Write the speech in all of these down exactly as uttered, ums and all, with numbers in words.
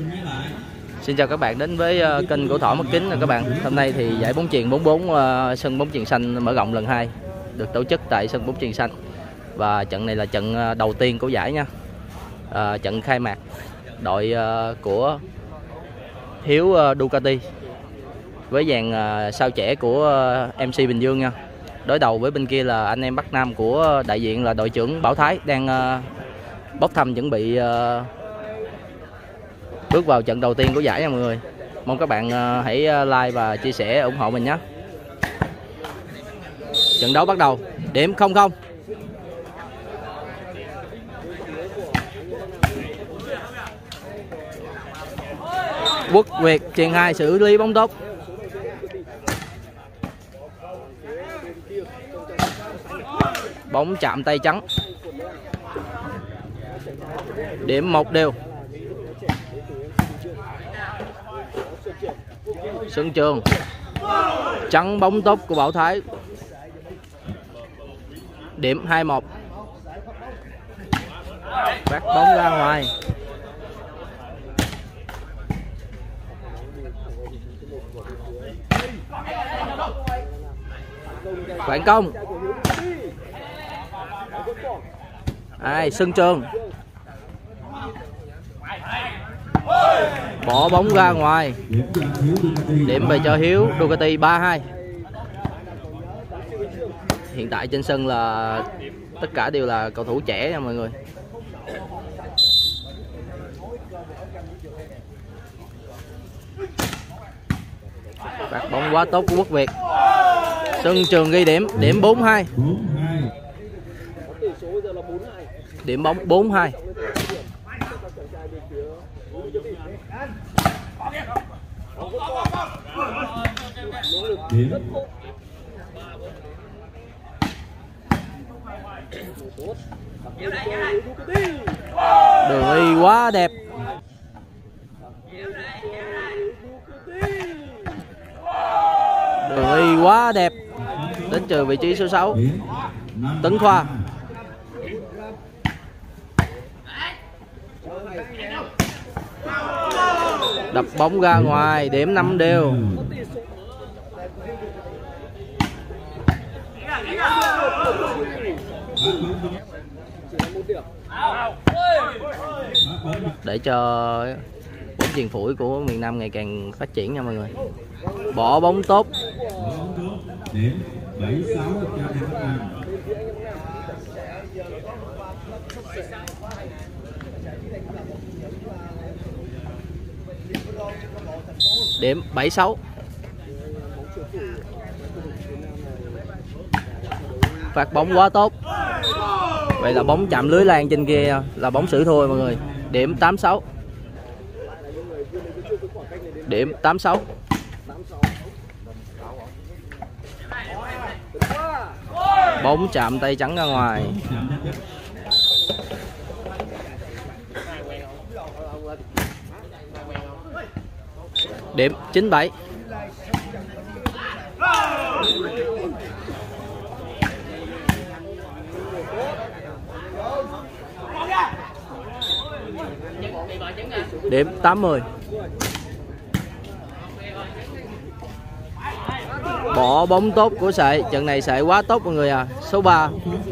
Xin chào các bạn đến với uh, kênh của Thỏ Mắt Kính nè các bạn. Hôm nay thì giải bóng chuyền bốn bốn uh, sân bóng chuyền xanh mở rộng lần hai được tổ chức tại sân bóng chuyền xanh. Và trận này là trận uh, đầu tiên của giải nha. Uh, trận khai mạc đội uh, của Hiếu uh, Ducati với dàn uh, sao trẻ của uh, em xê Bình Dương nha. Đối đầu với bên kia là anh em Bắc Nam của đại diện là đội trưởng Bảo Thái đang uh, bốc thăm chuẩn bị uh, bước vào trận đầu tiên của giải nha mọi người. Mong các bạn uh, hãy like và chia sẻ ủng hộ mình nhé. Trận đấu bắt đầu. Điểm không không. Quốc Việt chuyền hai xử lý bóng tốt. Bóng chạm tay trắng. Điểm một đều. Xuân Trường trắng bóng tốt của Bảo Thái. Điểm hai một. Phát bóng ra ngoài. Phản công. Ai Xuân Trường bỏ bóng ra ngoài. Điểm về cho Hiếu Ducati ba hai. Hiện tại trên sân là tất cả đều là cầu thủ trẻ nha mọi người. Phát bóng quá tốt của Quốc Việt. Xuân Trường ghi điểm. Điểm bốn hai. Điểm bóng bốn hai. Đường đi quá đẹp. Đường đi quá đẹp. Đến trừ vị trí số sáu. Tấn Khoa. Đập bóng ra ngoài. Điểm năm đều. Để cho bóng chuyền phủi của miền Nam ngày càng phát triển nha mọi người. Bỏ bóng tốt. Điểm bảy sáu. Phát bóng quá tốt. Vậy là bóng chạm lưới lan trên kia là bóng xử thua mọi người. Điểm tám sáu. Điểm tám sáu. Bóng chạm tay trắng ra ngoài. Điểm chín bảy. Điểm tám mươi. Bỏ bóng tốt của Sệ. Trận này Sệ quá tốt mọi người à. Số ba.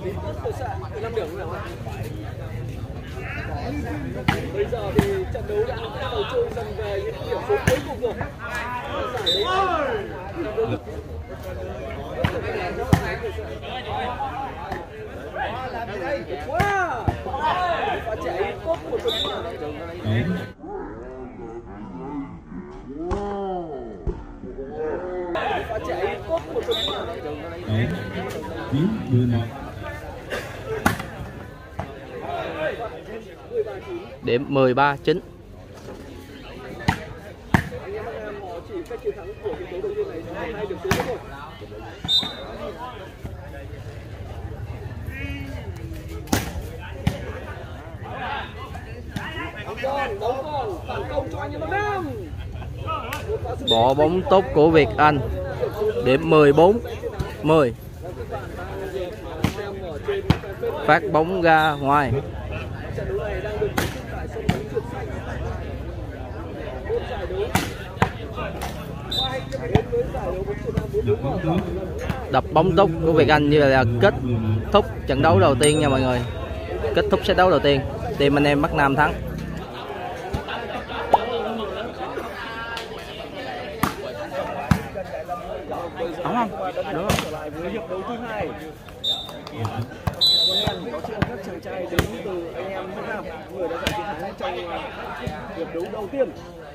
Điểm mười ba chín. Bỏ bóng tốt của Việt Anh. Điểm mười bốn mười. Phát bóng ra ngoài. Đập bóng túc của Việt Anh như là kết thúc trận đấu đầu tiên nha mọi người. Kết thúc set đấu đầu tiên, team anh em Bắc Nam thắng. Đúng không? Đúng không? Trở lại với hiệp đấu thứ hai. Có chuyện các chàng trai đến từ anh em Bắc Nam, người đã giành chiến thắng trong hiệp đấu đầu tiên.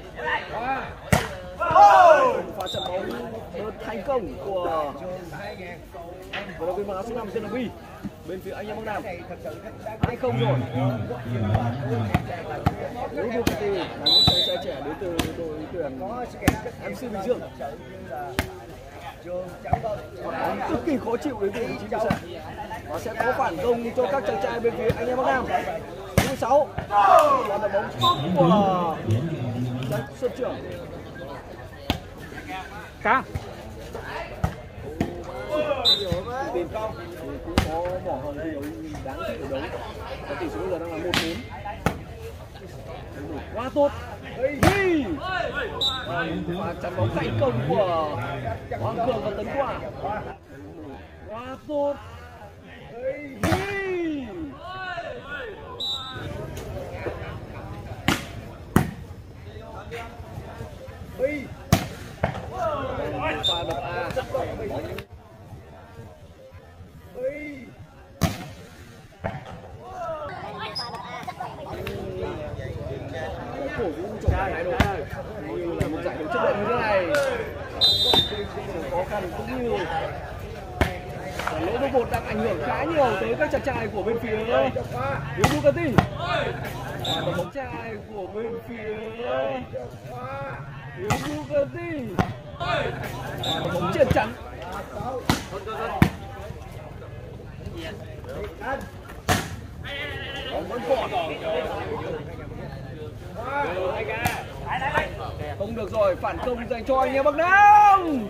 Pha trận bóng đơn thành công của vận động viên mặc áo số năm tên là Vi bên phía anh em Bắc Nam. hai không rồi. Đối thủ là những chàng trai trẻ đến từ đội tuyển em xê Bình Dương. Bóng cực kỳ khó chịu đến từ vị trí của sân và sẽ có phản công cho các chàng trai bên phía anh em Bắc Nam. Thứ sáu là đội bóng tốt của Xuân Trường. Cá Tiền Phong thì cũng có bỏ hồng thi đấu đáng tiếc ở đấu. Và tỷ số bây giờ đang là một bốn. Quá tốt. Hi. Và chắn bóng thành công của Hoàng Cường và Tấn Quang. Quá tốt. Hi. Hi. Pha đập A. Cổ vũ cho giải đấu như là một giải đấu chất lượng như thế này, khó khăn cũng như lỗi số một đang ảnh hưởng khá nhiều tới các chàng trai của bên phía Hiếu Ducati. Và bóng trai của bên phía Hiếu Ducati. Bóng chiến chắn. Bóng vẫn còn. Không được rồi, phản công dành cho anh em Bắc Nam.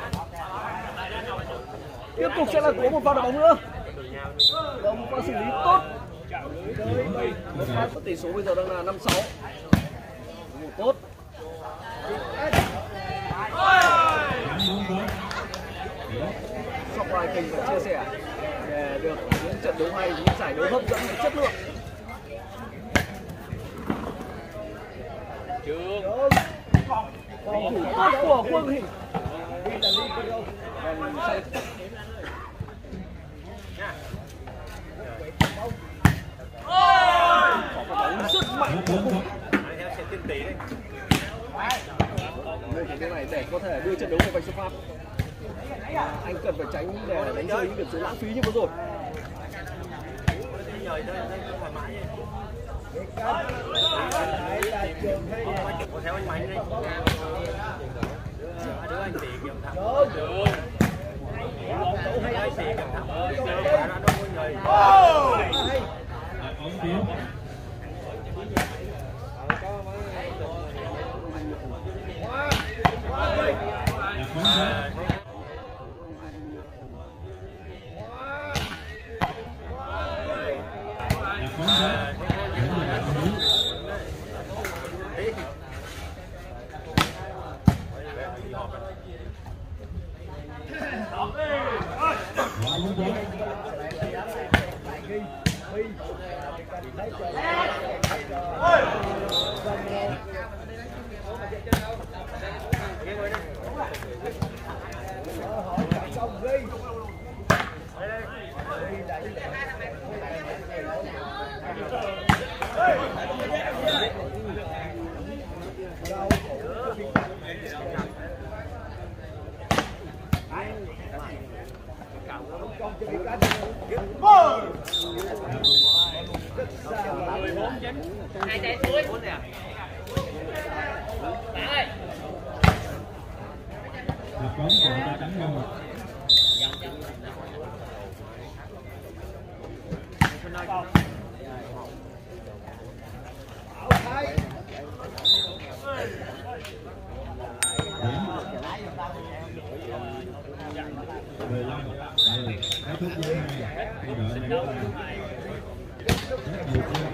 Tiếp tục sẽ là có một pha đá bóng nữa. Và một pha xử lý tốt. Một pha tỷ số bây giờ đang là năm sáu. Một tốt. Subscribe kênh và chia sẻ để được những trận đấu hay, những giải đấu hấp dẫn và chất lượng. Phòng thủ tốt của Quân Hình. Bóng rất mạnh của Quân. Đây cái này để có thể đưa trận đấu vào vạch xuất phát. Anh cần phải tránh để đánh rơi những điểm số lãng phí như vừa rồi. có theo anh Mạnh đi. Đứa anh Tiền kìa thằng. Được. Anh Tiền kìa thằng. Ra đâu mọi người. Hai trái cuối nè. Bạn ơi. Bóng của ta đánh nhau. mười lăm kết thúc với hai đội